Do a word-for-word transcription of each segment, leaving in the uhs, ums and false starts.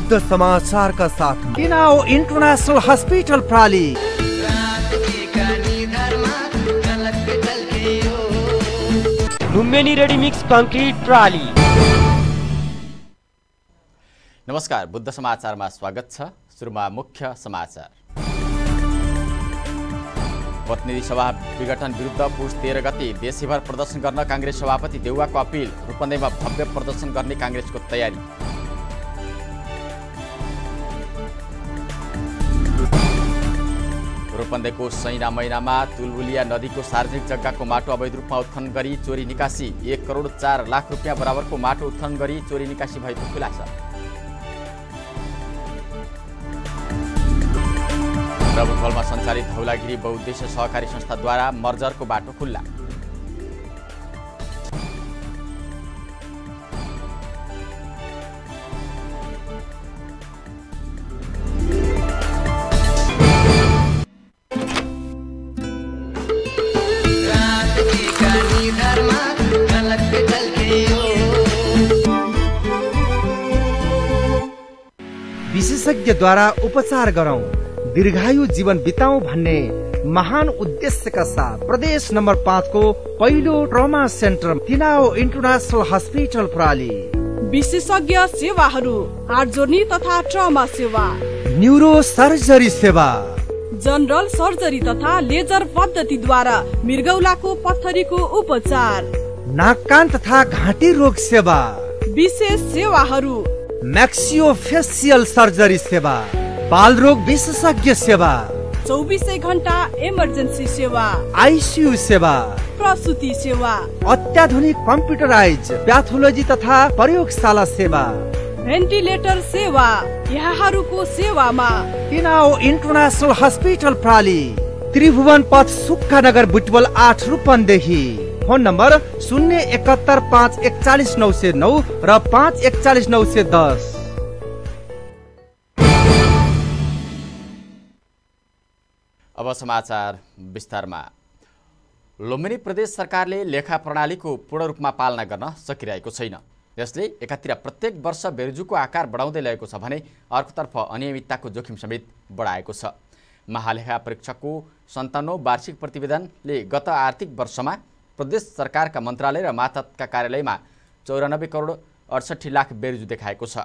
बुद्ध समाचार का साथ Tinau international hospital प्राली। लुम्बिनी रेडी मिक्स कंक्रीट प्राली। नमस्कार, बुद्ध समाचारमा स्वागत छ। सुरुमा मुख्य समाचार। प्रतिनिधि सभा विघटन विरुद्ध पुष तेह्र गते देशैभर प्रदर्शन गर्न कांग्रेस सभापति देउवाको अपिल। रूपन्देहीमा भव्य प्रदर्शन गर्ने कांग्रेसको तयारी। रूपन्देहीको सैना महिनामा तुलबुलिया नदीको सार्वजनिक जग्गाको माटो अवैध रूपमा उत्खनन गरी चोरी निकासी। एक करोड चार लाख रुपियाँ बराबरको माटो उत्खनन गरी चोरी निकासी भएको खुलासा। रबुफलमा सञ्चालित धौलागिरी बहुद्देश्य सहकारी संस्थाद्वारा मर्जरको बाटो खुल्ला। विशेषज्ञद्वारा उपचार गरौं, दीर्घायु जीवन बिताउँ भन्ने महान उद्देश्यका साथ प्रदेश नम्बर पाँच को पहिलो trauma centre Tinau international hospital प्राली। विशेषज्ञ सेवाहरू, हार्ट जोर्नी तथा ट्रमा सेवा, न्यूरो सर्जरी सेवा, जनरल सर्जरी तथा लेजर पद्धतिद्वारा मृगौलाको पत्थरीको उपचार, नाक कान तथा घाँटी रोग सेवा, विशेष सेवाहरू, मैक्सियोफेसियल सर्जरी सेवा, बाल रोग विशेषज्ञ सेवा, चौबीसै घण्टा इमर्जेन्सी सेवा, आईसीयू सेवा, प्रसूति सेवा, अत्याधुनिक कम्प्युटराइज प्याथोलोजी तथा प्रयोगशाला सेवा, भेन्टिलेटर सेवा। यहाँहरूको सेवामा तिनाओ इन्टरनेशनल हस्पिटल प्राली, त्रिभुवन पथ सुक्खा नगर बुटवल आठ रूपन्देही। फोन नम्बर शून्य एकहत्तर पाँच एकचालिस नौ सय नौ र पाँच एकचालिस नौ सय दस। अब समाचार विस्तारमा। लुम्बिनी प्रदेश सरकारले लेखा प्रणालीको पूर्ण रूपमा पालना गर्न सकिरहेको छैन। यसले एकातिर प्रत्येक वर्ष बेरुजुको आकार बढाउँदै ल्याएको छ भने अर्कोतर्फ अनियमितताको जोखिम समेत बढाएको छ। महालेखा परीक्षकको सन्ताउन्नौ वार्षिक प्रतिवेदनले गत आर्थिक वर्षमा प्रदेश सरकारका मन्त्रालय र मातहतका कार्यालयमा चौरानब्बे करोड अडसठी लाख बेरुजु देखाएको छ।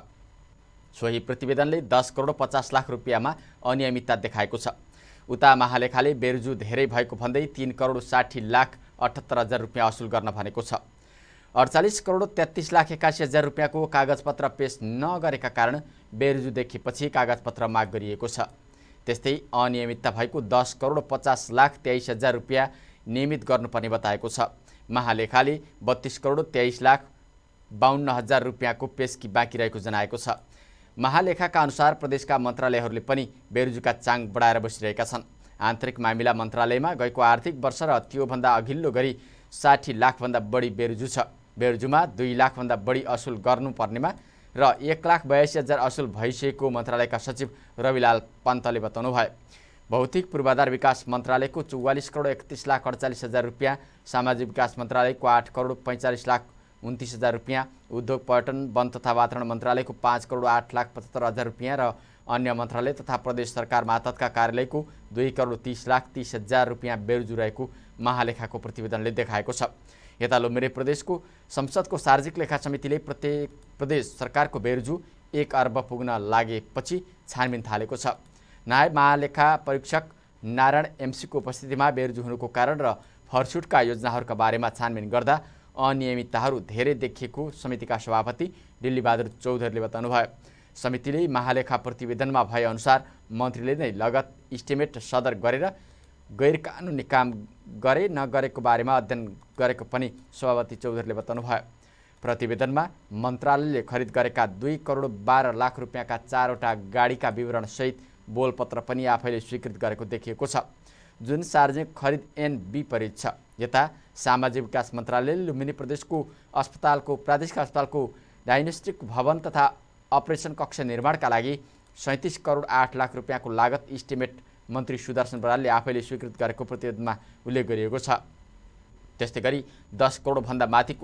सोही प्रतिवेदनले दस करोड पचास लाख रुपियाँमा अनियमितता देखाएको छ। उता महालेखाले बेरुजु धेरै भएको भन्दै तीन करोड साठी लाख अठहत्तर हजार रुपियाँ असुल गर्न भनेको छ। अडचालिस करोड तेत्तीस लाख एकासी हजार रुपियाँको कागजपत्र पेश नगरेका कारण बेरुजु देखिएपछि कागजपत्र माग गरिएको छ। त्यस्तै अनियमितता भएको दस करोड पचास लाख तेइस हजार रुपियाँ नियमित गर्नुपर्ने बताएको छ। महालेखाले बत्तीस करोड तेइस लाख बाहन्न हजार रुपियाँको पेशकी बाँकी रहेको जनाएको छ। महालेखाका अनुसार प्रदेशका मन्त्रालयहरूले पनि बेरुजुका चाङ बढाएर बसिरहेका छन्। आन्तरिक मामिला मन्त्रालयमा गएको आर्थिक वर्ष र त्योभन्दा अघिल्लो गरी साठी लाखभन्दा बढी बेरुजु छ। बेरुजुमा दुई लाखभन्दा बढी असुल गर्नुपर्नेमा र एक लाख बयासी हजार असुल भइसकेको मन्त्रालयका सचिव रविलाल पन्तले बताउनुभयो। भौतिक पूर्वाधार विकास मन्त्रालयको चौवालिस करोड एकतिस लाख अडचालिस हजार रुपियाँ, सामाजिक विकास मन्त्रालयको आठ करोड पैँचालिस लाख उन्तिस हजार रुपियाँ, उद्योग पर्यटन वन तथा वातावरण मन्त्रालयको पाँच करोड आठ लाख पचहत्तर हजार रुपियाँ र अन्य मन्त्रालय तथा प्रदेश सरकार मातहतका कार्यालयको दुई करोड तीस लाख तीस हजार रुपियाँ बेरुजु रहेको महालेखाको प्रतिवेदनले देखाएको छ। यता लुम्बिनी प्रदेशको संसदको सार्वजनिक लेखा समितिले प्रत्येक प्रदेश सरकारको बेरुजु एक अर्ब पुग्न लागेपछि छानबिन थालेको छ। नायब महालेखा परीक्षक नारायण एमसीको उपस्थितिमा बेरुजु हुनुको कारण र फरसुटका योजनाहरूका बारेमा छानबिन गर्दा अनियमितताहरू धेरै देखिएको समितिका सभापति दिल्लीबहादुर चौधरीले बताउनुभयो। समितिले महालेखा प्रतिवेदनमा भए अनुसार मन्त्रीले नै लगत इस्टिमेट सदर गरेर गैर कानुनी काम गरे नगरेको बारेमा अध्ययन गरेको पनि सभापति चौधरीले बताउनुभयो। प्रतिवेदनमा मन्त्रालयले खरिद गरेका दुई करोड बाह्र लाख रुपियाँका चारवटा गाडीका विवरणसहित बोलपत्र पनि आफैले स्वीकृत गरेको देखिएको छ, जुन सार्वजनिक खरिद ऐन विपरीत छ। यता सामाजिक विकास मन्त्रालयले लुम्बिनी प्रदेशको अस्पतालको प्रादेशिक अस्पतालको डायग्नोस्टिक भवन तथा अपरेसन कक्ष निर्माणका लागि सैँतिस करोड आठ लाख रुपियाँको लागत इस्टिमेट मन्त्री सुदर्शन बरालले आफैले स्वीकृत गरेको प्रतिवेदनमा उल्लेख गरिएको छ। त्यस्तै गरी दस करोड भन्दा माथिको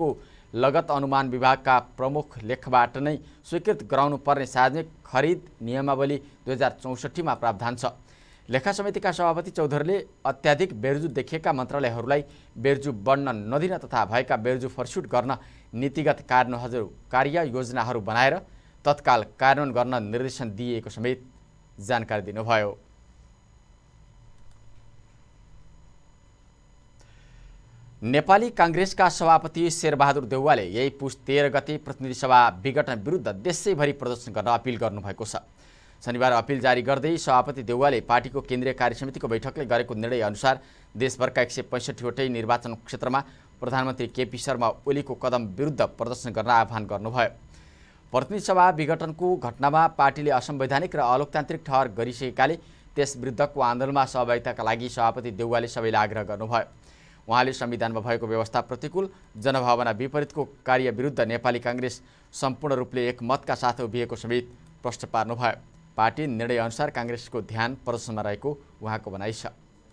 लगत अनुमान विभागका प्रमुख लेखबाट नै स्वीकृत गराउनु पर्ने सार्वजनिक खरिद नियमावली दुई हजार चौसठीमा प्रावधान छ। लेखा समितिका सभापति चौधरीले अत्याधिक बेर्जु देखिएका मन्त्रालयहरूलाई बेर्जु बढ्न नदिन तथा भएका बेर्जु फर्स्युट गर्न नीतिगत कार्यहरू कार्य योजनाहरू बनाएर तत्काल कार्यान्वयन गर्न निर्देशन दिएको समेत जानकारी दिनुभयो। नेपाली कांग्रेसका सभापति शेरबहादुर देउवाले यही पुस तेह्र गते प्रतिनिधि सभा विघटन विरुद्ध देशैभरि प्रदर्शन गर्न अपिल गर्नुभएको छ। शनिबार अपिल जारी गर्दै सभापति देउवाले पार्टीको केन्द्रीय कार्यसमितिको बैठकले गरेको निर्णय अनुसार देशभरका एक सय पैँसठीवटै निर्वाचन क्षेत्रमा प्रधानमन्त्री केपी शर्मा ओलीको कदम विरुद्ध प्रदर्शन गर्न आह्वान गर्नुभयो। प्रतिनिधि सभा विघटनको घटनामा पार्टीले असंवैधानिक र अलोकतान्त्रिक ठहर गरिसकेकाले त्यस विरुद्धको आन्दोलनमा सहभागिताका लागि सभापति देउवाले सबैलाई आग्रह गर्नुभयो। उहाँले संविधानमा भएको व्यवस्था प्रतिकूल जनभावना विपरीतको कार्य विरुद्ध नेपाली कांग्रेस सम्पूर्ण रूपले एक मतका साथ उभिएको समेत प्रश्न पार्नुभयो। पार्टी निर्णय अनुसार कांग्रेसको ध्यान प्रदर्शनमा रहेको उहाँको भनाइ छ।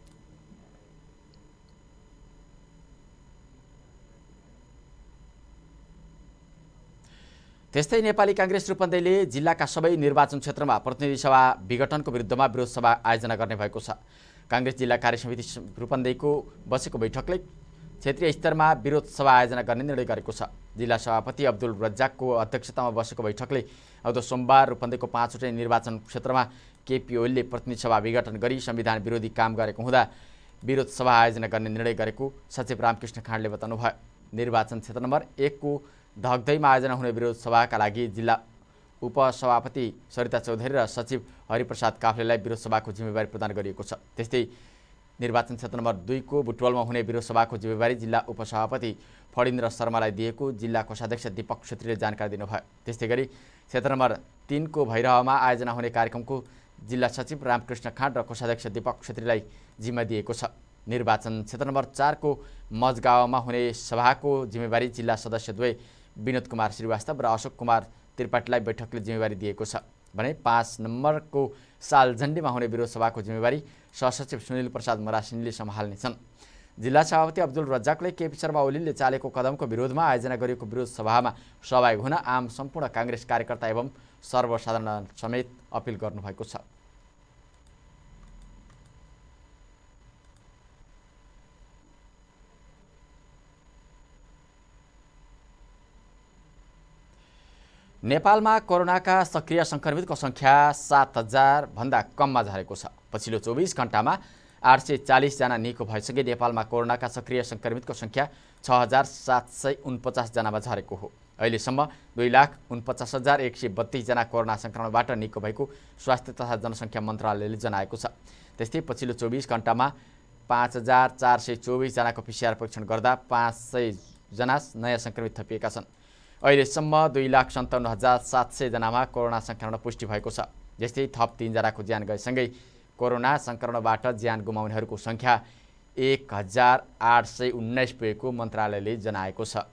त्यस्तै नेपाली कांग्रेस रूपन्देहीले जिल्लाका सबै निर्वाचन क्षेत्रमा प्रतिनिधि सभा विघटनको विरुद्धमा विरोध सभा आयोजना गर्ने भएको छ। कांग्रेस जिल्ला कार्यसमिति रूपन्देहीको बसेको बैठकले क्षेत्रीय स्तरमा विरोध सभा आयोजना गर्ने निर्णय गरेको छ। जिल्ला सभापति अब्दुल रज्जाकको अध्यक्षतामा बसेको बैठकले आउँदो सोमबार रूपन्देहीको पाँचवटै निर्वाचन क्षेत्रमा केपी ओलीले प्रतिनिधि सभा विघटन गरी संविधान विरोधी काम गरेको हुँदा विरोध सभा आयोजना गर्ने निर्णय गरेको सचिव रामकृष्ण खाँडले बताउनुभयो। निर्वाचन क्षेत्र नम्बर एक को धगधैमा आयोजना हुने विरोध सभाका लागि जिल्ला उपसभापति सरिता चौधरी र सचिव हरिप्रसाद काफ्लेलाई विरोध सभाको जिम्मेवारी प्रदान गरिएको छ। त्यस्तै निर्वाचन क्षेत्र नम्बर दुई को बुटवलमा हुने विरोध सभाको जिम्मेवारी जिल्ला उपसभापति फणिन्द्र शर्मालाई दिएको जिल्ला कोषाध्यक्ष दीपक छेत्रीले जानकारी दिनुभयो। त्यस्तै गरी क्षेत्र नम्बर तीन को भैरहमा आयोजना हुने कार्यक्रमको जिल्ला सचिव रामकृष्ण खाँड र कोषाध्यक्ष दीपक छेत्रीलाई जिम्मा दिएको छ। निर्वाचन क्षेत्र नम्बर चार को मजगाउँमा हुने सभाको जिम्मेवारी जिल्ला सदस्य द्वय विनोद कुमार श्रीवास्तव र अशोक कुमार त्रिपाठीलाई बैठकले जिम्मेवारी दिएको छ भने पाँच नम्बरको सालझण्डीमा हुने विरोध सभाको जिम्मेवारी सहसचिव सुनिल प्रसाद मरासिनीले सम्हाल्नेछन्। जिल्ला सभापति अब्दुल रज्जाकले केपी शर्मा ओलीले चालेको कदमको विरोधमा आयोजना गरिएको विरोध सभामा सहभागी हुन आम सम्पूर्ण कांग्रेस कार्यकर्ता एवं सर्वसाधारण समेत अपिल गर्नुभएको छ। नेपालमा कोरोनाका सक्रिय संक्रमितको संख्या सात हजार भन्दा कममा झरेको छ। पछिल्लो चौबीस घण्टामा आठ सय चालीस जना निको भएसँगै नेपालमा कोरोनाका सक्रिय संक्रमितको संख्या छ हजार सात सय उनपचास जनामा झरेको हो। अहिलेसम्म दुई लाख उनपचास हजार एक सय बत्तीस जना कोरोना संक्रमणबाट निको भएको स्वास्थ्य तथा जनसङ्ख्या मन्त्रालयले जनाएको छ। त्यस्तै पछिल्लो चौबीस घण्टामा पाँच हजार चार सय चौबिस जनाको पिसिआर परीक्षण गर्दा पाँच सय जना नयाँ संक्रमित थपिएका छन्। अहिलेसम्म दुई लाख सन्ताउन्न हजार सात सय जनामा कोरोना संक्रमण पुष्टि भएको छ। जस्तै थप तीनजनाको ज्यान गएसँगै कोरोना संक्रमणबाट ज्यान गुमाउनेहरूको संख्या एक हजार आठ सय उन्नाइस पुगेको मन्त्रालयले जनाएको छ।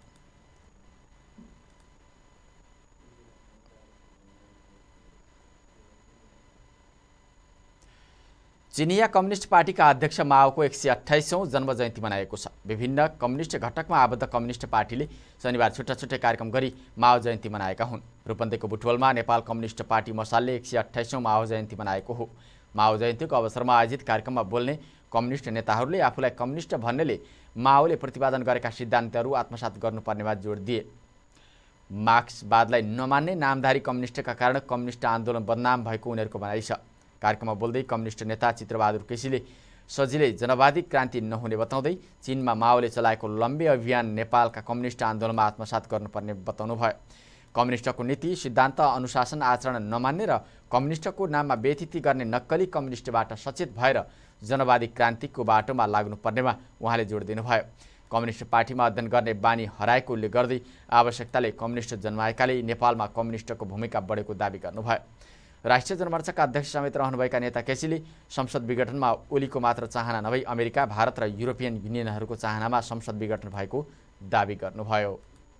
चिनिया कम्युनिस्ट पार्टीका अध्यक्ष माओको एक सय अठाइसौँ जन्म जयन्ती मनाएको छ। विभिन्न कम्युनिस्ट घटकमा आबद्ध कम्युनिस्ट पार्टीले शनिबार छुट्टा छुट्टै कार्यक्रम गरी माओ जयन्ती मनाएका हुन्। रूपन्देहीको बुटवलमा नेपाल कम्युनिस्ट पार्टी मसालले एक सय अठाइसौँ माओ जयन्ती मनाएको हो। माओ जयन्तीको अवसरमा आयोजित कार्यक्रममा बोल्ने कम्युनिस्ट नेताहरूले आफूलाई कम्युनिस्ट भन्नेले माओले प्रतिपादन गरेका सिद्धान्तहरू आत्मसात गर्नुपर्नेमा जोड दिए। मार्क्सवादलाई नमान्ने नामधारी कम्युनिस्टका कारण कम्युनिस्ट आन्दोलन बदनाम भएको उनीहरूको भनाइ छ। कार्यक्रममा बोल्दै कम्युनिस्ट नेता चित्रबहादुर केसीले सजिलै जनवादी क्रान्ति नहुने बताउँदै चीनमा माओले चलाएको लम्बे अभियान नेपालका कम्युनिस्ट आन्दोलनमा आत्मसात गर्नुपर्ने बताउनुभयो। कम्युनिस्टको नीति सिद्धान्त अनुशासन आचरण नमान्ने र कम्युनिस्टको नाममा बेइज्जती गर्ने नक्कली कम्युनिस्टबाट सचेत भएर जनवादी क्रान्तिको बाटोमा लाग्नुपर्नेमा उहाँले जोड दिनुभयो। कम्युनिस्ट पार्टीमा अध्ययन गर्ने बानी हराएको उल्लेख गर्दै आवश्यकताले कम्युनिस्ट जन्माएकाले नेपालमा कम्युनिस्टको भूमिका बढेको दावी गर्नुभयो। राष्ट्रिय जनमोर्चाका अध्यक्ष समेत रहनुभएका नेता केसीले संसद विघटनमा ओलीको मात्र चाहना नभई अमेरिका, भारत र युरोपियन युनियनहरूको चाहनामा संसद विघटन भएको दावी गर्नुभयो।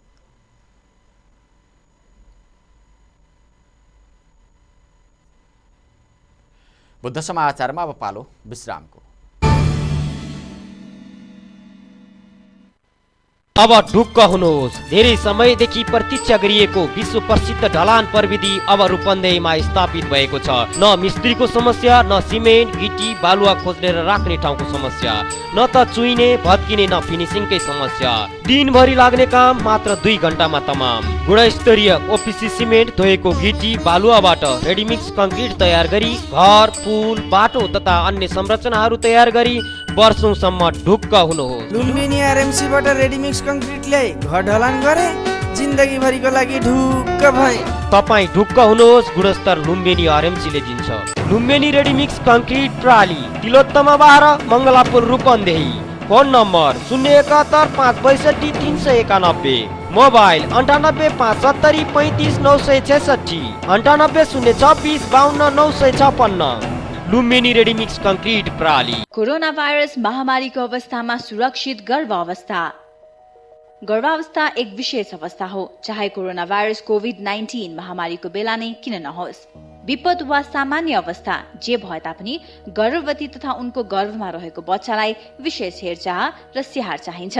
बुद्ध समाचारमा अब पालो विश्रामको। अब ढुक्क हुनुहोस्। धेरै समयदेखि प्रतीक्षा गरिएको विश्व प्रसिद्ध ढलान प्रविधि अब रूपन्देहीमा स्थापित भएको छ। न मिस्त्रीको समस्या, न सिमेन्ट गिटी बालुवा खोजेर राख्ने ठाउँको समस्या, न त चुइने भत्किने न फिनिसिङकै समस्या। दिनभरि लाग्ने काम मात्र दुई घण्टामा तमाम। गुणस्तरीय ओपिसी सिमेन्ट धोएको गिटी बालुवाबाट रेडिमिक्स कङ्क्रिट तयार गरी घर, पुल, बाटो तथा अन्य संरचनाहरू तयार गरी वर्षौंसम्म ढुक्क हुनुहोस्। लुम्बिनी आरएमसीबाट रेडिमिक्स कङ्क्रिट ल्याए, घर ढलान गरे, जिन्दगी भरिको लागि ढुक्क भए। तपाईँ ढुक्क हुनुहोस्, गुणस्तर लुम्बिनी आरएमसीले दिन्छ। लुम्बिनी रेडिमिक्स कङ्क्रिट प्राली, तिलोत्तमा बाह्र, मङ्गलापुर, रूपन्देही। फोन नम्बर शून्य एकात्तर पाँच बैसठी तिन सय एकानब्बे, मोबाइल अन्ठानब्बे पाँच सत्तरी पैँतिस नौ सय छेसठी, अन्ठानब्बे शून्य छब्बिस बाहन्न नौ सय छपन्न। लुम्बिनी रेडिमिक्स कङ्क्रिट प्राली। कोरोना भाइरस महामारीको अवस्थामा सुरक्षित गर्भावस्था। गर्भावस्था एक विशेष अवस्था हो, चाहे कोरोना भाइरस कोभिड नाइन्टीन महामारीको बेला नै किन नहोस्। विपद वा सामान्य अवस्था जे भए तापनि गर्भवती तथा उनको गर्भमा रहेको बच्चालाई विशेष हेरचाह र स्याहार चाहिन्छ।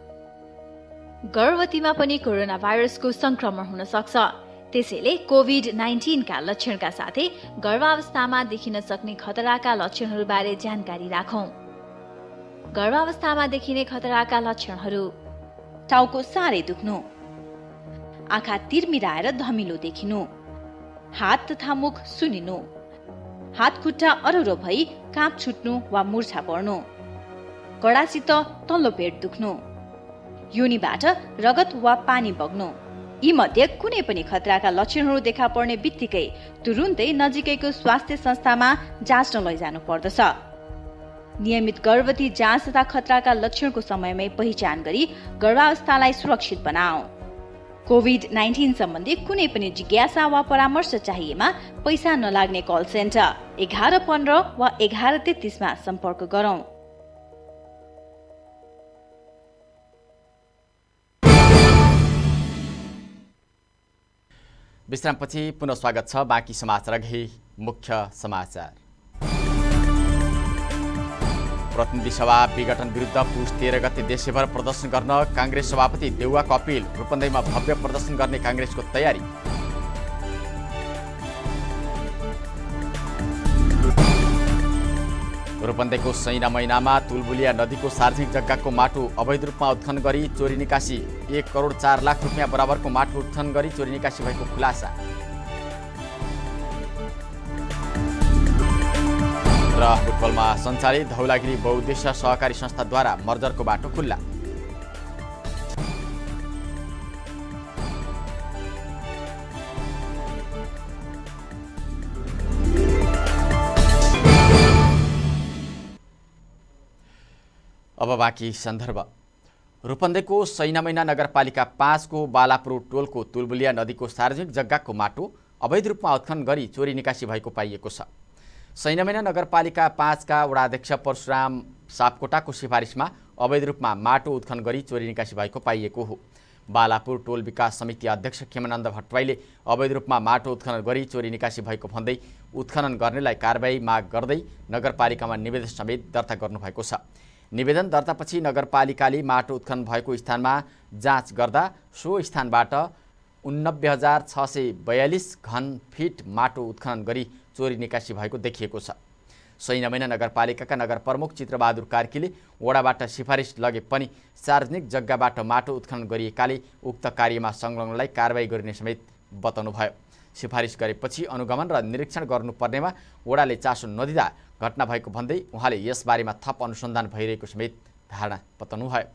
गर्भवतीमा पनि कोरोना भाइरसको संक्रमण हुन सक्छ। त्यसैले कोभिड नाइन्टीन का लक्षणका साथै गर्भावस्थामा देखिन सक्ने खतराका लक्षणहरूबारे जानकारी राखौं। गर्भावस्थामा देखिने खतराका लक्षणहरू: टाउको साह्रै दुख्नु, आँखा तिरमिराएर धमिलो देखिनु, हात तथा मुख सुनिनु, हात खुट्टा अरुरो भई काँप छुट्नु वा मुर्छा पर्नु, कडासित तल्लो पेट दुख्नु, योनिबाट रगत वा पानी बग्नु। यी मध्ये कुनै पनि खतराका लक्षणहरू देखा पर्ने बित्तिकै तुरुन्तै नजिकैको स्वास्थ्य संस्थामा जाँच्न लैजानु पर्दछ। नियमित गर्भवती जाँच तथा खतराका लक्षणको समयमै पहिचान गरी गर्भावस्थालाई सुरक्षित बनाऊ। कोभिड नाइन्टीन सम्बन्धी कुनै पनि जिज्ञासा वा परामर्श चाहिएमा पैसा नलाग्ने कल सेन्टर एघार पन्ध्र वा एघार तेत्तीसमा सम्पर्क गरौं। विश्रामपछि पुनः स्वागत छ। बाँकी समाचार अघि मुख्य समाचार। प्रतिनिधि सभा विघटन विरुद्ध पुस तेह्र गते देशभर प्रदर्शन गर्न कांग्रेस सभापति देउवाको अपिल। रूपन्देहीमा भव्य प्रदर्शन गर्ने कांग्रेसको तयारी। रूपन्देहीको सैना महिनामा तुलबुलिया नदीको सार्वजनिक जग्गाको माटो अवैध रूपमा उत्खनन गरी चोरी निकासी। एक करोड चार लाख रुपियाँ बराबरको माटो उत्खनन गरी चोरी निकासी भएको खुलासा। र फुटबलमा सञ्चालित धौलागिरी बहुउद्देश्य सहकारी संस्थाद्वारा मर्जरको बाटो खुल्ला। अब बाँकी सन्दर्भ। रूपन्देहीको सैनामैना नगरपालिका पाँचको बालापुर टोलको तुलबुलिया नदीको सार्वजनिक जग्गाको माटो अवैध रूपमा उत्खनन गरी चोरी निकासी भएको पाइएको छ। सैनामैना नगरपालिका पाँचका वडाध्यक्ष परशुराम सापकोटाको सिफारिसमा अवैध रूपमा माटो उत्खनन गरी चोरी निकासी भएको पाइएको हो। बालापुर टोल विकास समिति अध्यक्ष खेमानन्द भट्टराईले अवैध रूपमा माटो उत्खनन गरी चोरी निकासी भएको भन्दै उत्खनन गर्नेलाई कारबाही माग गर्दै नगरपालिकामा निवेदन समेत दर्ता गर्नुभएको छ। निवेदन दर्तापछि नगरपालिकाले माटो उत्खनन भएको स्थानमा जाँच गर्दा सो स्थानबाट उन्नब्बे हजार छ सय बयालिस घन फिट माटो उत्खनन गरी चोरी निकासी भएको देखिएको छ। सैनामैना नगरपालिकाका नगर प्रमुख चित्रबहादुर कार्कीले वडाबाट सिफारिस लगे पनि सार्वजनिक जग्गाबाट माटो उत्खनन गरिएकाले उक्त कार्यमा संलग्नलाई कारबाही गरिने समेत बताउनुभयो। सिफारिस गरेपछि अनुगमन र निरीक्षण गर्नुपर्नेमा वडाले चासो नदिँदा घटना भएको भन्दै उहाँले यसबारेमा थप अनुसन्धान भइरहेको समेत धारणा बताउनुभयो।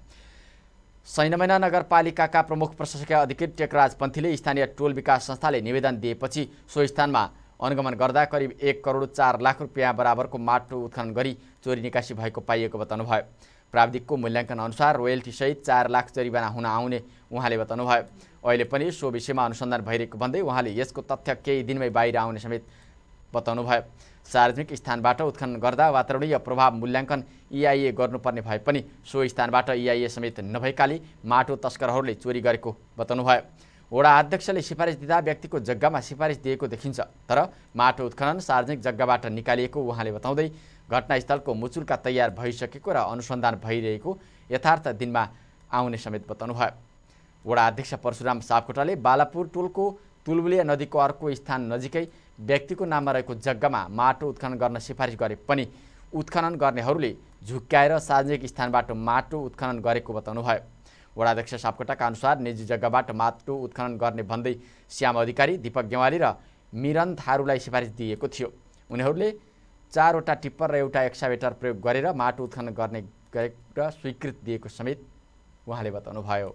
सैनामैना नगरपालिकाका प्रमुख प्रशासकीय अधिकारी टेकराज पन्थीले स्थानीय टोल विकास संस्थाले निवेदन दिएपछि सो स्थानमा अनुगमन गर्दा करिब एक करोड चार लाख रुपियाँ बराबरको माटो उत्खनन गरी चोरी निकासी भएको पाइएको बताउनुभयो। प्राविधिकको मूल्याङ्कन अनुसार रोयल्टी सहित चार लाख जरिवाना हुन आउने उहाँले बताउनुभयो। अहिले पनि सो विषयमा अनुसन्धान भइरहेको भन्दै उहाँले यसको तथ्य केही दिनमै बाहिर आउने समेत बताउनुभयो। सार्वजनिक स्थानबाट उत्खनन गर्दा वातावरणीय प्रभाव मूल्याङ्कन इआइए गर्नुपर्ने भए पनि सो स्थानबाट इआइए समेत नभएकाले माटो तस्करहरूले चोरी गरेको बताउनुभयो। वडा अध्यक्षले सिफारिस दिँदा व्यक्तिको जग्गामा सिफारिस दिएको देखिन्छ, तर माटो उत्खनन सार्वजनिक जग्गाबाट निकालिएको उहाँले बताउँदै घटनास्थलको मुचुल्का तयार भइसकेको र अनुसन्धान भइरहेको यथार्थ दिनमा आउने समेत बताउनुभयो। वडा अध्यक्ष परशुराम सापकोटाले बालापुर टोलको तुलबुलिया नदीको अर्को स्थान नजिकै व्यक्तिको नाममा रहेको जग्गामा माटो उत्खनन गर्न सिफारिस गरे पनि उत्खनन गर्नेहरूले झुक्क्याएर सार्वजनिक स्थानबाट माटो उत्खनन गरेको बताउनुभयो। वडा अध्यक्ष सापकोटाका अनुसार निजी जग्गाबाट माटो उत्खनन गर्ने भन्दै श्याम अधिकारी, दीपक गेवाली र मिरन थारूलाई सिफारिस दिएको थियो। उनीहरूले चारवटा टिप्पर र एउटा एक्साभेटर प्रयोग गरेर माटो उत्खनन गर्ने गरेर स्वीकृति दिएको समेत उहाँले बताउनुभयो।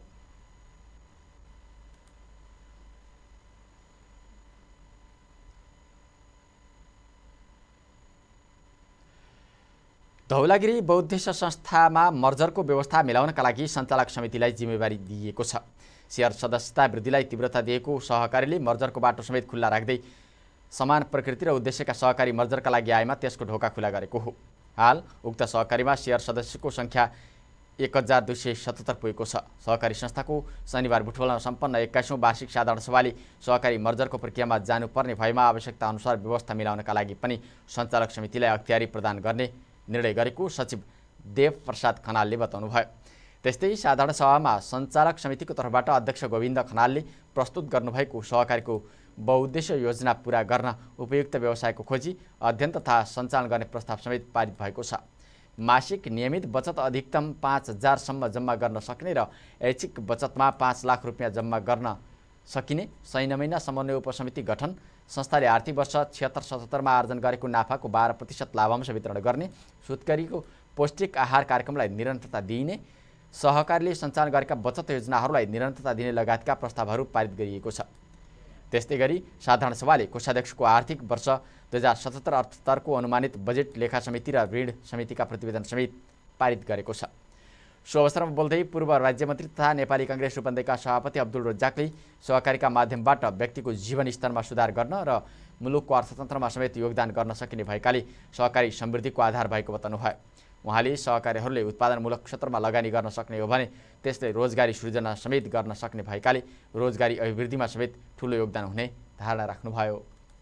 धौलागिरी बौद्धिस्ट संस्थामा मर्जरको व्यवस्था मिलाउनका लागि सञ्चालक समितिलाई जिम्मेवारी दिएको छ। सेयर सदस्यता वृद्धिलाई तीव्रता दिएको सहकारीले मर्जरको बाटो समेत खुल्ला राख्दै समान प्रकृति र उद्देश्यका सहकारी मर्जरका लागि आएमा त्यसको ढोका खुला गरेको हो। हाल उक्त सहकारीमा सेयर सदस्यको सङ्ख्या एक हजार दुई सय सतहत्तर पुगेको छ। सहकारी संस्थाको शनिबार बुटवलमा सम्पन्न एक्काइसौँ वार्षिक साधारण सभाले सहकारी मर्जरको प्रक्रियामा जानुपर्ने भएमा आवश्यकता अनुसार व्यवस्था मिलाउनका लागि पनि सञ्चालक समितिलाई अख्तियारी प्रदान गर्ने निर्णय गरेको सचिव देव प्रसाद खनालले बताउनुभयो। त्यस्तै साधारण सभामा सञ्चालक समितिको तर्फबाट अध्यक्ष गोविन्द खनालले प्रस्तुत गर्नुभएको सहकारीको बहुउद्देश्य योजना पूरा गर्न उपयुक्त व्यवसायको खोजी, अध्ययन तथा सञ्चालन गर्ने प्रस्ताव समेत पारित भएको छ। मासिक नियमित बचत अधिकतम पाँच हजारसम्म जम्मा गर्न सक्ने र ऐच्छिक बचतमा पाँच लाख रुपियाँ जम्मा गर्न सकिने सैन महिना समन्वय उपसमिति गठन, संस्थाले आर्थिक वर्ष छिहत्तर सतहत्तरमा आर्जन गरेको नाफाको बाह्र प्रतिशत लाभांश वितरण गर्ने, सुत्केरीको पौष्टिक आहार कार्यक्रमलाई निरन्तरता दिइने, सहकारीले सञ्चालन गरेका बचत योजनाहरूलाई निरन्तरता दिने लगायतका प्रस्तावहरू पारित गरिएको छ। त्यस्तै गरी साधारण सभाले कोषाध्यक्षको आर्थिक वर्ष दुई हजार सतहत्तर अठहत्तरको अनुमानित बजेट लेखा समिति र ऋण समितिका प्रतिवेदन समेत पारित गरेको छ। सो अवसरमा बोल्दै पूर्व राज्यमन्त्री तथा नेपाली काङ्ग्रेस रूपन्देहीका सभापति अब्दुल रज्जाकले सहकारीका माध्यमबाट व्यक्तिको जीवन स्तरमा सुधार गर्न र मुलुकको अर्थतन्त्रमा समेत योगदान गर्न सकिने भएकाले सहकारी समृद्धिको आधार भएको बताउनुभयो। उहाँले सहकारीहरूले उत्पादनमूलक क्षेत्रमा लगानी गर्न सक्ने हो भने त्यसले रोजगारी सृजना समेत गर्न सक्ने भएकाले रोजगारी अभिवृद्धिमा समेत ठुलो योगदान हुने धारणा राख्नुभयो।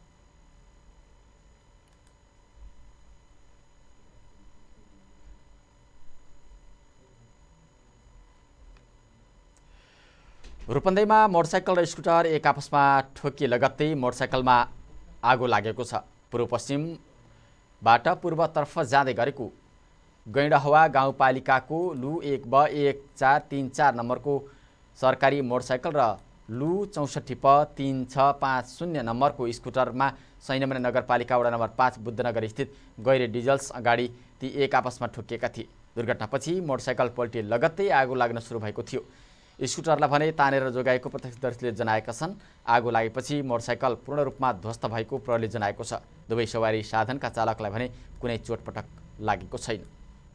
रूपन्देहीमा मोटरसाइकल र स्कुटर एक आपसमा ठोकिए लगत्तै मोटरसाइकलमा आगो लागेको छ। पूर्व पश्चिमबाट पूर्वतर्फ जाँदै गरेको गैंडाहवा गाउँपालिकाको लु एक ब एक चार तीन चार नम्बरको सरकारी मोटरसाइकल र लु चौसठी प तीन छ पाँच शून्य नम्बरको स्कुटरमा सैनमना नगरपालिका वडा नम्बर पाँच बुद्धनगर स्थित गैरे डिजल्स अगाडि ती एक आपसमा ठोकिएका थिए। दुर्घटनापछि मोटरसाइकल पल्टिए लगत्तै आगो लाग्न सुरु भएको थियो। स्कुटरलाई भने तानेर जोगाएको प्रत्यक्षदर्शीले जनाएका छन्। आगो लागेपछि मोटरसाइकल पूर्ण रूपमा ध्वस्त भएको प्रहरीले जनाएको छ। दुवै सवारी साधनका चालकलाई भने कुनै चोटपटक लागेको छैन।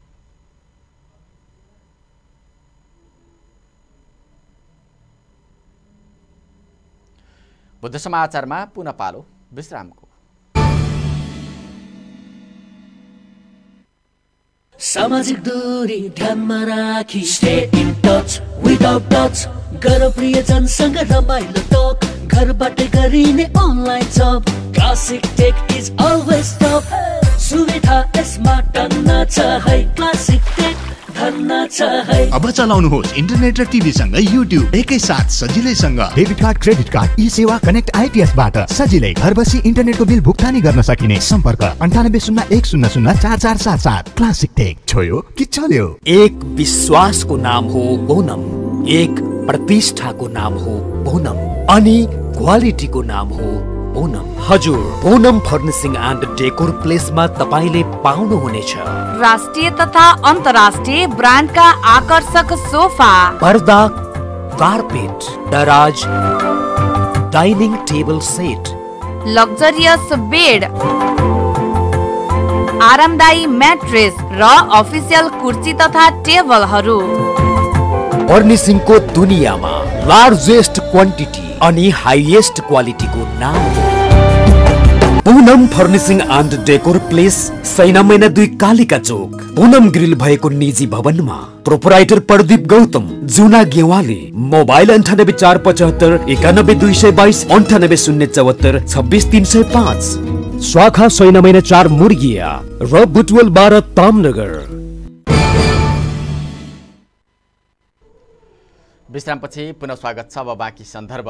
बुद्ध समाचारमा पुनः पालो विश्रामको। सामाजिक दूरी ध्यानमा राखी stay in touch without touch गर प्रियजनसँग रमाइलो टक घरबाटै गरिने अनलाइन जब classic tech is always top सुविधा यसमा टन्न छ है क्लासिक टेक धन्न छ है। अब चलाउनुहोस् इन्टरनेट र टिभी सँगै युट्युब एकै साथ सजिलैसँग। Debit card, credit card, eSewa connect IPS बाट सजिलै घर बसी इन्टरनेटको बिल भुक्तानी गर्न सकिने। सम्पर्क अन्ठानब्बे शून्य एक शून्य शून्य चार चार सात सात। क्लासिक टेक छोयो कि चल्यो। एक विश्वासको नाम हो ओनम, एक प्रतिष्ठाको नाम हो ओनम अनि क्वालिटीको नाम हो ओनम। हजुर, ओनम फर्निसिङ एन्ड डेकोर प्लेसमा तपाईले पाउनुहुनेछ राष्ट्रिय तथा अन्तर्राष्ट्रिय ब्रान्डका आकर्षक सोफा, पर्दा, कार्पेट, दराज, dining table set, luxurious bed, आरामदायी म्याट्रेस र अफिसियल कुर्सी तथा टेबलहरू। फर्निसिङको दुनियाँमा लार्जेस्ट क्वान्टिटी अनि हाइएस्ट क्वालिटीको नाम Poonam furnishing and decor place, Sainamaina दुई कालिका चोक, पूनम ग्रिल भएको निजी भवनमा। प्रोपराइटर प्रदीप गौतम, जुना गेवाली। मोबाइल अन्ठानब्बे चार पचहत्तर एकानब्बे दुई सय बाइस अन्ठानब्बे शून्य चौहत्तर छब्बिस तीन सय पाँच। शाखा सैना मैना चार मुर्गिया र बुटवल बाह्र तामनगर। विश्रामपछि पुनः स्वागत छ। अब बाँकी सन्दर्भ।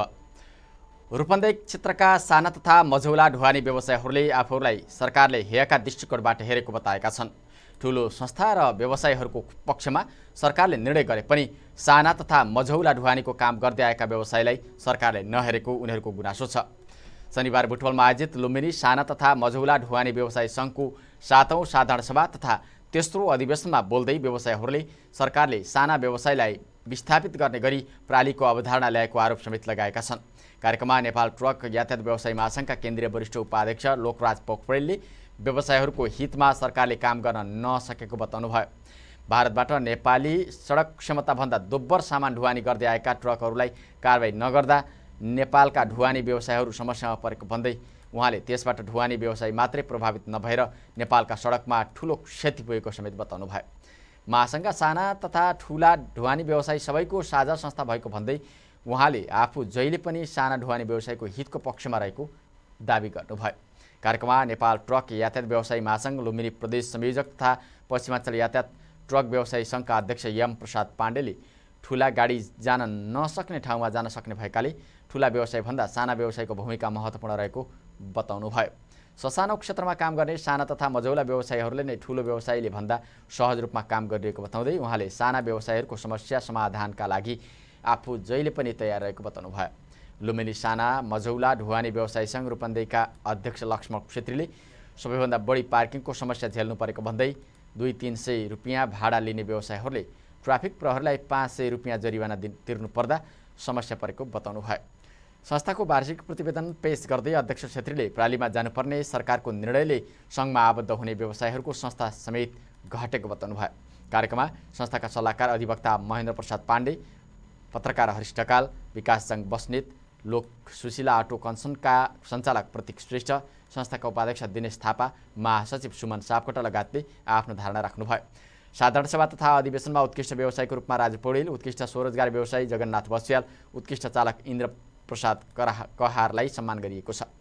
रूपन्देही क्षेत्रका साना तथा मझौला ढुवानी व्यवसायीहरूले आफूलाई सरकारले हेयका दृष्टिकोणबाट हेरेको बताएका छन्। ठुलो संस्था र व्यवसायीहरूको पक्षमा सरकारले निर्णय गरे पनि साना तथा मझौला ढुवानीको काम गर्दै आएका व्यवसायीलाई सरकारले नहेरेको उनीहरूको गुनासो छ। शनिबार बुटवलमा आयोजित लुम्बिनी साना तथा मझौला ढुवानी व्यवसायी सङ्घको सातौं साधारण सभा तथा तेस्रो अधिवेशनमा बोल्दै व्यवसायीहरूले सरकारले साना व्यवसायलाई विस्थापित गर्ने गरी प्रालीको अवधारणा ल्याएको आरोप समेत लगाएका छन्। कार्यक्रममा नेपाल ट्रक यातायात व्यवसायी महासङ्घका केन्द्रीय वरिष्ठ उपाध्यक्ष लोकराज पोखरेलले व्यवसायीहरूको हितमा सरकारले काम गर्न नसकेको बताउनुभयो। भारतबाट नेपाली सडक क्षमताभन्दा दोब्बर सामान ढुवानी गर्दै आएका ट्रकहरूलाई कारबाही नगर्दा नेपालका ढुवानी व्यवसायीहरू समस्यामा परेको भन्दै उहाँले त्यसबाट ढुवानी व्यवसायी मात्रै प्रभावित नभएर नेपालका सडकमा ठूलो क्षति पुगेको समेत बताउनुभयो। महासङ्घका साना तथा ठूला ढुवानी व्यवसायी सबैको साझा संस्था भएको भन्दै उहाँले आफू जहिले पनि साना ढुवानी व्यवसायीको हितको पक्षमा रहेको दावी गर्नुभयो। कार्यक्रममा नेपाल ट्रक यातायात व्यवसायी महासङ्घ लुम्बिनी प्रदेश संयोजक तथा पश्चिमाञ्चल यातायात ट्रक व्यवसायी सङ्घका अध्यक्ष यम प्रसाद पाण्डेले ठूला गाडी जान नसक्ने ठाउँमा जान सक्ने भएकाले ठूला व्यवसायीभन्दा साना व्यवसायीको भूमिका महत्त्वपूर्ण रहेको बताउनुभयो। ससानो क्षेत्रमा काम गर्ने साना तथा मझौला व्यवसायीहरूले नै ठूलो व्यवसायीले भन्दा सहज रूपमा काम गरिरहेको बताउँदै उहाँले साना व्यवसायीहरूको समस्या समाधानका लागि आफू जहिले पनि तयार रहेको बताउनुभयो। लुम्बिनी साना मझौला ढुवानी व्यवसायी सङ्घ रूपन्देहीका अध्यक्ष लक्ष्मण छेत्रीले सबैभन्दा बढी पार्किङको समस्या झेल्नु परेको भन्दै दुई तीन सय रुपियाँ भाडा लिने व्यवसायीहरूले ट्राफिक प्रहरीलाई पाँच सय रुपियाँ जरिवाना तिर्नु पर्दा समस्या परेको बताउनुभयो। संस्थाको वार्षिक प्रतिवेदन पेश गर्दै अध्यक्ष छेत्रीले प्रालीमा जानुपर्ने सरकारको निर्णयले सङ्घमा आबद्ध हुने व्यवसायीहरूको संस्था समेत घटेको बताउनुभयो। कार्यक्रममा संस्थाका सल्लाहकार अधिवक्ता महेन्द्र प्रसाद पाण्डे, पत्रकार हरिश ढकाल, विकासजङ बस्नेत, लोक सुशीला अटो कन्सनका सञ्चालक प्रतीक श्रेष्ठ, संस्थाका उपाध्यक्ष दिनेश थापा, महासचिव सुमन सापकोटा लगायतले आफ्नो धारणा राख्नुभयो। साधारण सभा तथा अधिवेशनमा उत्कृष्ट व्यवसायीको रूपमा राजु पौडेल, उत्कृष्ट स्वरोजगार व्यवसायी जगन्नाथ बस्याल, उत्कृष्ट चालक इन्द्र प्रसाद कहारलाई सम्मान गरिएको छ।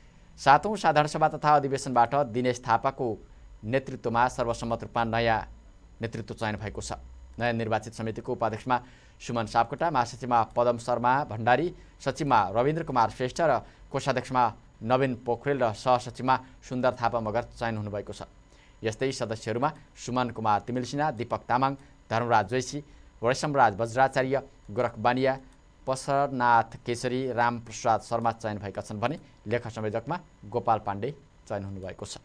सातौं साधारण सभा तथा अधिवेशनबाट दिनेश थापाको नेतृत्वमा सर्वसम्मत रूपमा नयाँ नेतृत्व चयन भएको छ। नयाँ निर्वाचित समितिको उपाध्यक्षमा सुमन सापकोटा, महासचिवमा पदम शर्मा भण्डारी, सचिवमा रविन्द्र कुमार श्रेष्ठ र कोषाध्यक्षमा नवीन पोखरेल र सहसचिवमा सुन्दर थापा मगर चयन हुनुभएको छ। यस्तै सदस्यहरूमा सुमन कुमार तिमिल सिन्हा, दीपक तामाङ, धर्मराज जोशी, वैशमराज वज्राचार्य, गोरख बानिया, पशरनाथ केसरी, रामप्रसाद शर्मा चयन भएका छन् भने लेखा संयोजकमा गोपाल पाण्डे चयन हुनुभएको छ।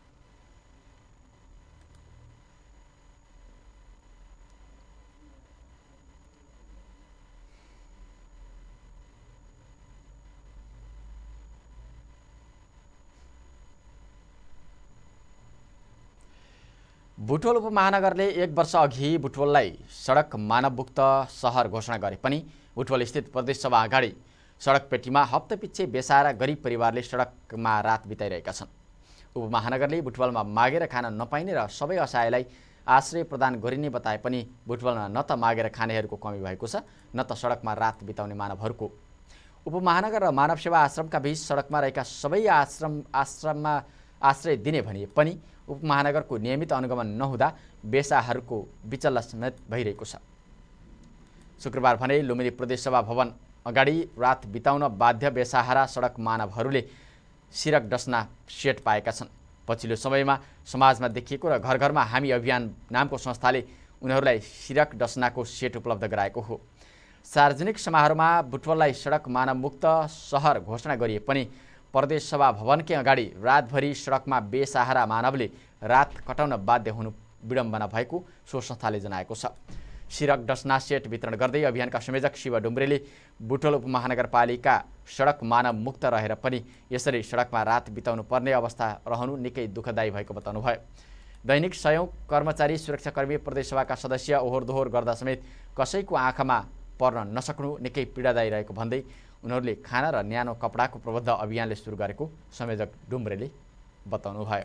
बुटवल उपमहानगरले एक वर्ष अघि बुटवललाई सडक मानवमुक्त सहर घोषणा गरे पनि बुटवल स्थित प्रदेश सभा अगाडि सडक पेटीमा हप्तापिच्छे बेसारा गरिब परिवारले सडकमा रात बिताइरहेका छन्। उपमहानगरले बुटवलमा मागेर खान नपाइने र सबै असहायलाई आश्रय प्रदान गरिने बताए पनि बुटवलमा न त मागेर खानेहरूको कमी भएको छ न त सडकमा रात बिताउने मानवहरूको। उपमहानगर र मानव सेवा आश्रमका बीच सडकमा रहेका सबै आश्रम आश्रममा आश्रय दिने भनिए पनि उपमहानगरको नियमित अनुगमन नहुँदा बेसाहरूको विचल्ला समेत भइरहेको छ। शुक्रबार भने लुम्बिनी प्रदेश सभा भवन अगाडि रात बिताउन बाध्य बेसहारा सडक मानवहरूले सिरक डस्ना सेट पाएका छन्। पछिल्लो समयमा समाजमा देखिएको र घर घरमा हामी अभियान नामको संस्थाले उनीहरूलाई सिरक डस्नाको सेट उपलब्ध गराएको हो। सार्वजनिक समारोहमा बुटवललाई सडक मानवमुक्त सहर घोषणा गरिए पनि प्रदेश सभा भवनकै अगाडि रातभरि सडकमा बेसहारा मानवले रात कटाउन बाध्य हुनु विडम्बना भएको सो संस्थाले जनाएको छ। सिरक डस्ना सेट वितरण गर्दै अभियानका संयोजक शिव डुम्रेले बुटवल उपमहानगरपालिका सडक मानव मुक्त रहेर पनि यसरी सडकमा रात बिताउनु पर्ने अवस्था रहनु निकै दुःखदायी भएको बताउनुभयो। दैनिक सयौं कर्मचारी सुरक्षाकर्मी प्रदेश सभाका सदस्य ओहोर दोहोर गर्दा समेत कसैको आँखामा पर्न नसक्नु निकै पीडादायी रहेको भन्दै उनीहरूले खाना र न्यानो कपडाको प्रबन्ध अभियानले सुरु गरेको संयोजक डुम्रेले बताउनुभयो।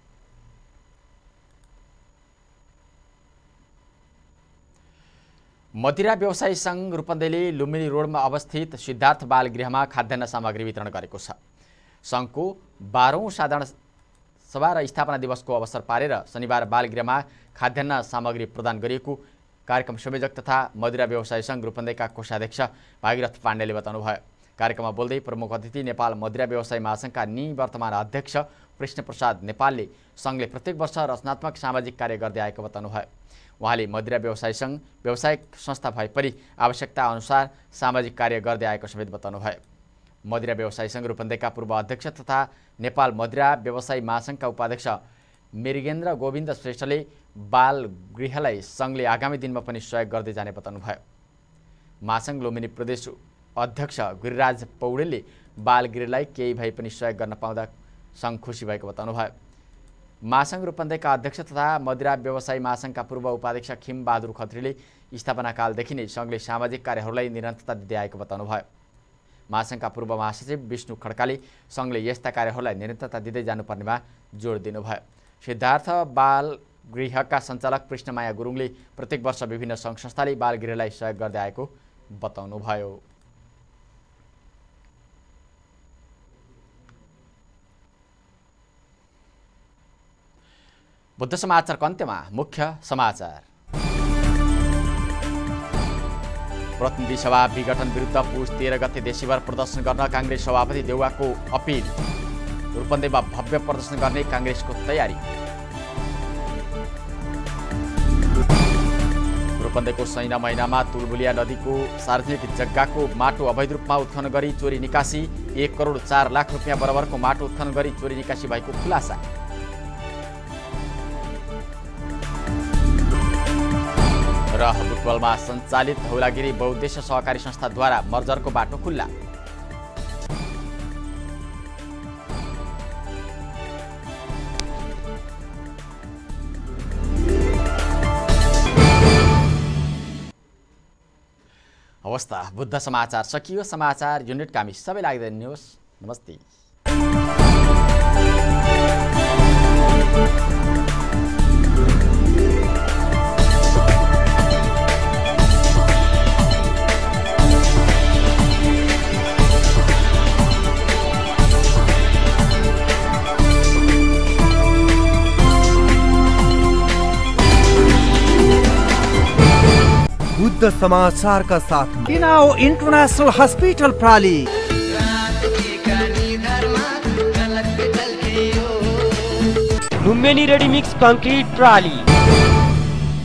मदिरा व्यवसायी सङ्घ रूपन्देहीले लुम्बिनी रोडमा अवस्थित सिद्धार्थ बालगृहमा खाद्यान्न सामग्री वितरण गरेको छ। सङ्घको बाह्रौं साधारण सभा र स्थापना दिवसको अवसर पारेर शनिबार बालगृहमा खाद्यान्न सामग्री प्रदान गरिएको कार्यक्रम संयोजक तथा मदिरा व्यवसाय सङ्घ रूपन्देहीका कोषाध्यक्ष भागीरथ पाण्डेले बताउनुभयो। कार्यक्रममा बोल्दै प्रमुख अतिथि नेपाल मदिरा व्यवसाय महासङ्घका निवर्तमान अध्यक्ष कृष्णप्रसाद नेपालले सङ्घले प्रत्येक वर्ष रचनात्मक सामाजिक कार्य गर्दै आएको बताउनुभयो। उहाँले मदिरा व्यवसाय सङ्घ व्यावसायिक संस्था भए पनि आवश्यकता अनुसार सामाजिक कार्य गर्दै आएको समेत बताउनुभयो। मदिरा व्यवसाय सङ्घ रूपन्देहीका पूर्व अध्यक्ष तथा नेपाल मदिरा व्यवसाय महासङ्घका उपाध्यक्ष मृगेन्द्र गोविन्द श्रेष्ठले बाल गृहलाई सङ्घले आगामी दिनमा पनि सहयोग गर्दै जाने बताउनुभयो। महासङ्घ लुम्बिनी प्रदेश अध्यक्ष गिरिराज पौडेलले बाल गृहलाई केही भए पनि सहयोग गर्न पाउँदा सङ्घ खुसी भएको बताउनुभयो। महासङ्घ रूपन्देहीका अध्यक्ष तथा मदिरा व्यवसाय महासङ्घका पूर्व उपाध्यक्ष खिम बहादुर खत्रीले स्थापनाकालदेखि नै सङ्घले सामाजिक कार्यहरूलाई निरन्तरता दिँदै आएको बताउनुभयो। महासङ्घका पूर्व महासचिव विष्णु खड्काले सङ्घले यस्ता कार्यहरूलाई निरन्तरता दिँदै जानुपर्नेमा जोड दिनुभयो। सिद्धार्थ बाल गृहका सञ्चालक कृष्णमाया गुरुङले प्रत्येक वर्ष विभिन्न सङ्घ संस्थाले बाल गृहलाई सहयोग गर्दै आएको बताउनुभयो। बुद्ध समाचारको अन्त्यमा मुख्य समाचार। प्रतिनिधि सभा विघटन विरुद्ध पुस तेह्र गते देशैभर प्रदर्शन गर्न काङ्ग्रेस सभापति देउवाको अपिल। रूपन्देहीमा भव्य प्रदर्शन गर्ने काङ्ग्रेसको तयारी। रूपन्देहीको सैना महिनामा तुलबुलिया नदीको सार्वजनिक जग्गाको माटो अवैध रूपमा उत्खनन गरी चोरी निकासी। एक करोड चार लाख रुपियाँ बराबरको माटो उत्खनन गरी चोरी निकासी भएको खुलासा। र बुटवलमा सञ्चालित धौलागिरी बहुद्देश्य सहकारी संस्थाद्वारा मर्जरको बाटो खुल्ला। अवस्था बुद्ध समाचार सकियो। समाचार युनिटका हामी सबैलाई दिनुहोस्। नमस्ते। बुद्ध समाचार का साथ तिनाओ इंटरनेशनल हॉस्पिटल प्राली। Lumbini ready mix concrete प्राली।